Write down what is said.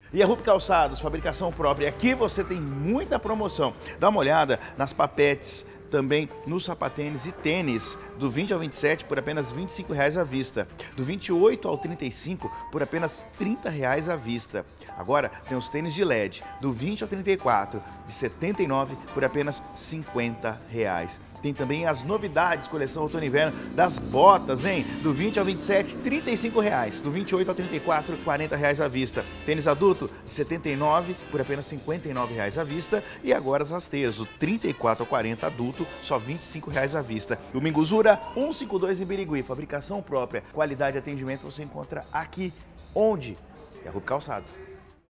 E a Rupp Calçados, fabricação própria. Aqui você tem muita promoção. Dá uma olhada nas papetes, também nos sapatênis e tênis, do 20 ao 27 por apenas R$ 25,00 à vista. Do 28 ao 35 por apenas R$ 30,00 à vista. Agora tem os tênis de LED, do 20 ao 34, de R$ 79 por apenas R$ 50,00. Tem também as novidades, coleção outono e inverno das botas, hein? Do 20 ao 27, R$ 35,00. Do 28 ao 34, R$ 40,00 à vista. Tênis adulto, de 79 por apenas R$ 59,00 à vista. E agora as rasteiras, do 34 ao 40 adulto, só R$ 25,00 à vista. Domingosura 152 em Birigui, fabricação própria. Qualidade e atendimento você encontra aqui. Onde? É a Rupp Calçados.